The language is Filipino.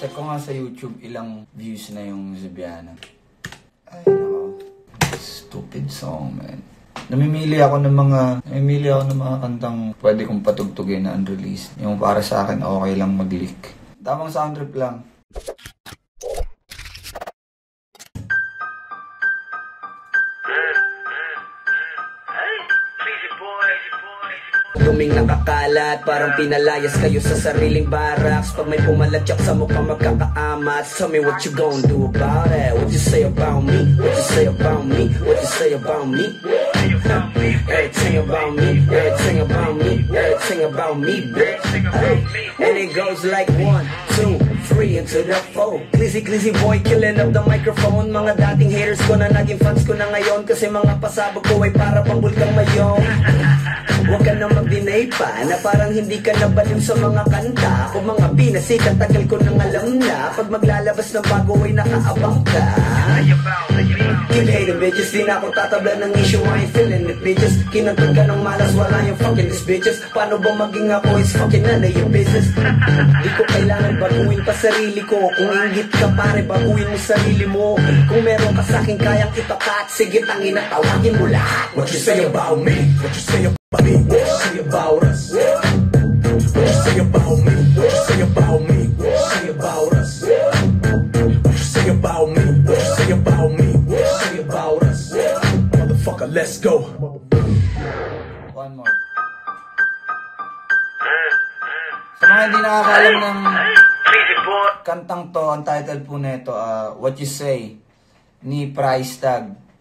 Check ko nga sa YouTube ilang views na yung Zebiana. Ay, nako. Stupid song, man. Namimili ako ng mga kantang pwede kong patugtugin na unreleased. Yung para sa akin, okay lang mag-leak. Tamang sound trip lang. Tuming nakakalat, parang pinalayas kayo sa sariling barracks. Pag may pumalatyak sa mukha magkakaamat. Tell me what you gon' do about it. What you say about me? What you say about me? What you say about me? Everything about me, everything about me, everything about me, bitch. And it goes like 1, 2, 3 into the 4. Glizzy boy, killing up the microphone. Mga dating haters ko na naging fans ko na ngayon. Kasi mga pasabog ko ay para pang bulkang mayon. Huwag ka na mag-deny pa na parang hindi ka nabaliw sa mga kanta o mga pinasikat, tagal ko nang alam na pag maglalabas ng bago ay nakaabang ka. Keep hating bitches, di na ako tatabla ng issue, I ain't feeling it bitches. Kinantod ka ng malas, wala yung fucking these bitches. Paano ba maging ako is fucking none of your business. Di ko kailangan baguhin pa sarili ko. Kung inggit ka pare, baguhin mo sarili mo. Kung meron ka sa'kin kayang ipakat, sige tangina, tawagin mo lahat. What you say about me? What you say about me? What you say about us? What you say about me? What you say about me? What you say about us? What you say about me? What you say about me? What you say about us? Motherfucker, let's go. One more. Sa mga hindi nakakalam ng kantang to, ang title po nito, What You Say ni Price Tag.